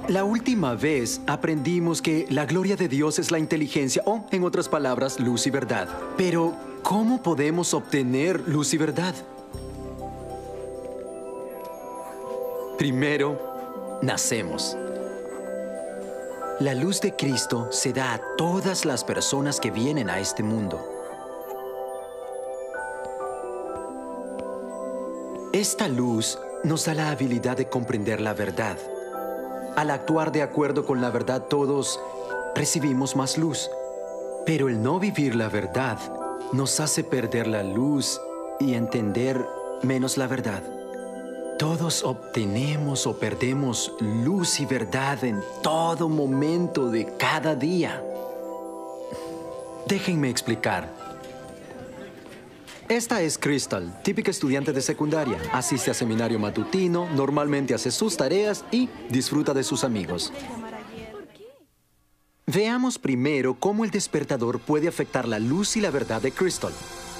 La última vez aprendimos que la gloria de Dios es la inteligencia, o, en otras palabras, luz y verdad. Pero, ¿cómo podemos obtener luz y verdad? Primero, nacemos. La luz de Cristo se da a todas las personas que vienen a este mundo. Esta luz nos da la habilidad de comprender la verdad. Al actuar de acuerdo con la verdad, todos recibimos más luz. Pero el no vivir la verdad nos hace perder la luz y entender menos la verdad. Todos obtenemos o perdemos luz y verdad en todo momento de cada día. Déjenme explicar. Esta es Crystal, típica estudiante de secundaria. Asiste a seminario matutino, normalmente hace sus tareas y disfruta de sus amigos. Veamos primero cómo el despertador puede afectar la luz y la verdad de Crystal.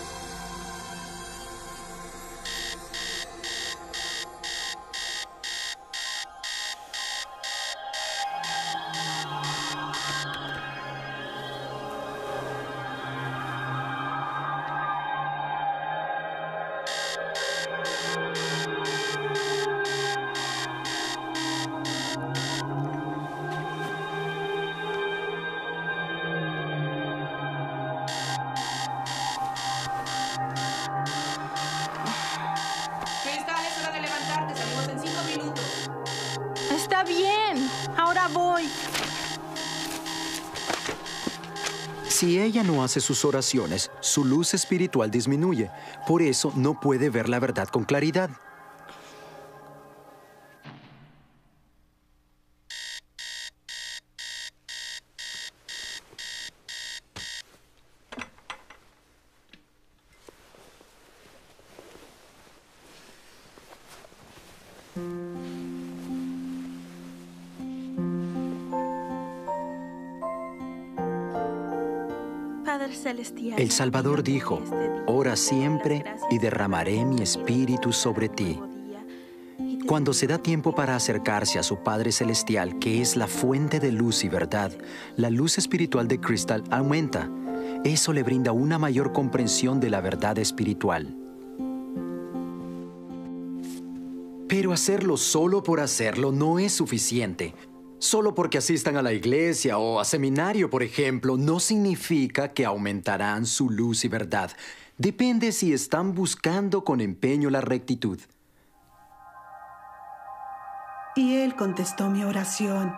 Está bien, ahora voy. Si ella no hace sus oraciones, su luz espiritual disminuye. Por eso no puede ver la verdad con claridad. Padre Celestial, El Salvador dijo, ora siempre y derramaré mi espíritu sobre ti. Cuando se da tiempo para acercarse a su Padre Celestial, que es la fuente de luz y verdad, la luz espiritual de Crystal aumenta. Eso le brinda una mayor comprensión de la verdad espiritual. Pero hacerlo solo por hacerlo no es suficiente. Solo porque asistan a la iglesia o a seminario, por ejemplo, no significa que aumentarán su luz y verdad. Depende si están buscando con empeño la rectitud. Y él contestó mi oración.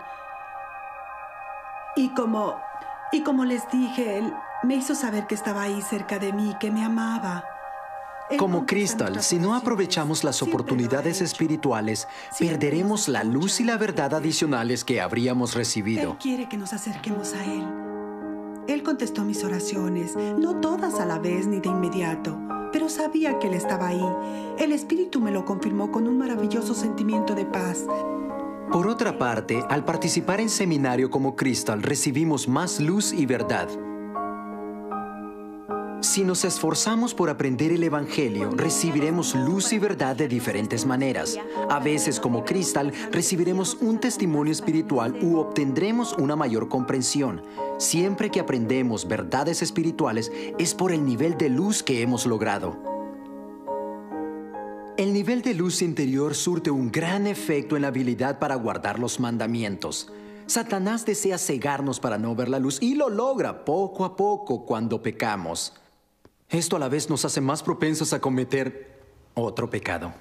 Y como les dije, él me hizo saber que estaba ahí cerca de mí, que me amaba. Como Crystal, si no aprovechamos las oportunidades espirituales, perderemos la luz y la verdad adicionales que habríamos recibido. Él quiere que nos acerquemos a él. Él contestó mis oraciones, no todas a la vez ni de inmediato, pero sabía que él estaba ahí. El Espíritu me lo confirmó con un maravilloso sentimiento de paz. Por otra parte, al participar en seminario como Crystal, recibimos más luz y verdad. Si nos esforzamos por aprender el Evangelio, recibiremos luz y verdad de diferentes maneras. A veces, como Crystal, recibiremos un testimonio espiritual u obtendremos una mayor comprensión. Siempre que aprendemos verdades espirituales, es por el nivel de luz que hemos logrado. El nivel de luz interior surte un gran efecto en la habilidad para guardar los mandamientos. Satanás desea cegarnos para no ver la luz y lo logra poco a poco cuando pecamos. Esto a la vez nos hace más propensos a cometer otro pecado.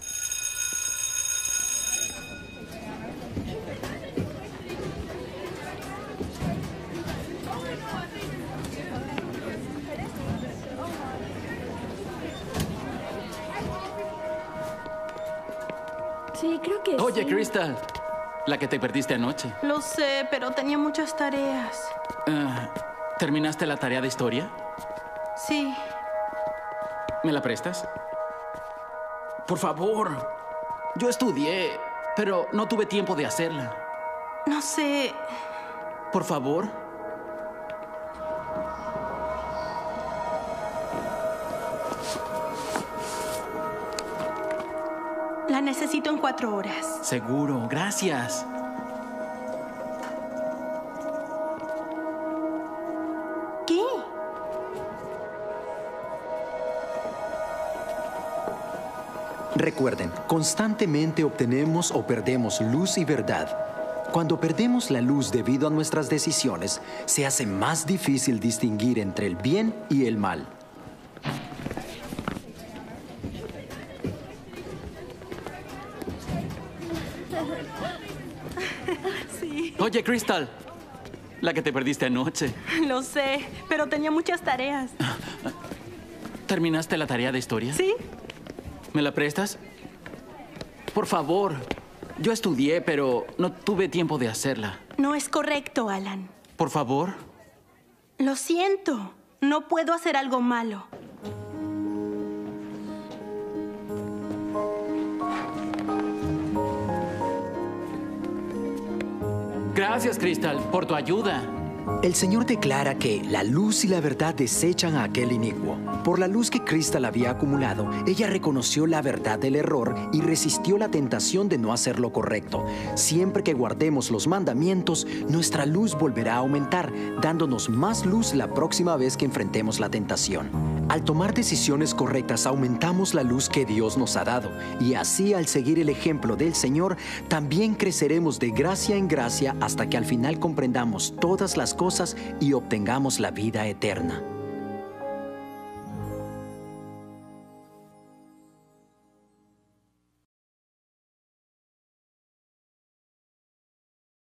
Sí, creo que Oye, sí. Crystal, la que te perdiste anoche. Lo sé, pero tenía muchas tareas. ¿Terminaste la tarea de historia? Sí. ¿Me la prestas? Por favor. Yo estudié, pero no tuve tiempo de hacerla. No sé. Por favor. La necesito en 4 horas. Seguro, gracias. Recuerden, constantemente obtenemos o perdemos luz y verdad. Cuando perdemos la luz debido a nuestras decisiones, se hace más difícil distinguir entre el bien y el mal. Sí, Oye, Crystal, la que te perdiste anoche. lo sé, pero tenía muchas tareas. ¿Terminaste la tarea de historia? ¿Sí? ¿Me la prestas? Por favor. Yo estudié, pero no tuve tiempo de hacerla. No es correcto, Alan. Por favor. Lo siento. No puedo hacer algo malo. Gracias, Crystal, por tu ayuda. El Señor declara que la luz y la verdad desechan a aquel inicuo. Por la luz que Crystal había acumulado, ella reconoció la verdad del error y resistió la tentación de no hacer lo correcto. Siempre que guardemos los mandamientos, nuestra luz volverá a aumentar, dándonos más luz la próxima vez que enfrentemos la tentación. Al tomar decisiones correctas, aumentamos la luz que Dios nos ha dado. Y así, al seguir el ejemplo del Señor, también creceremos de gracia en gracia hasta que al final comprendamos todas las cosas y obtengamos la vida eterna.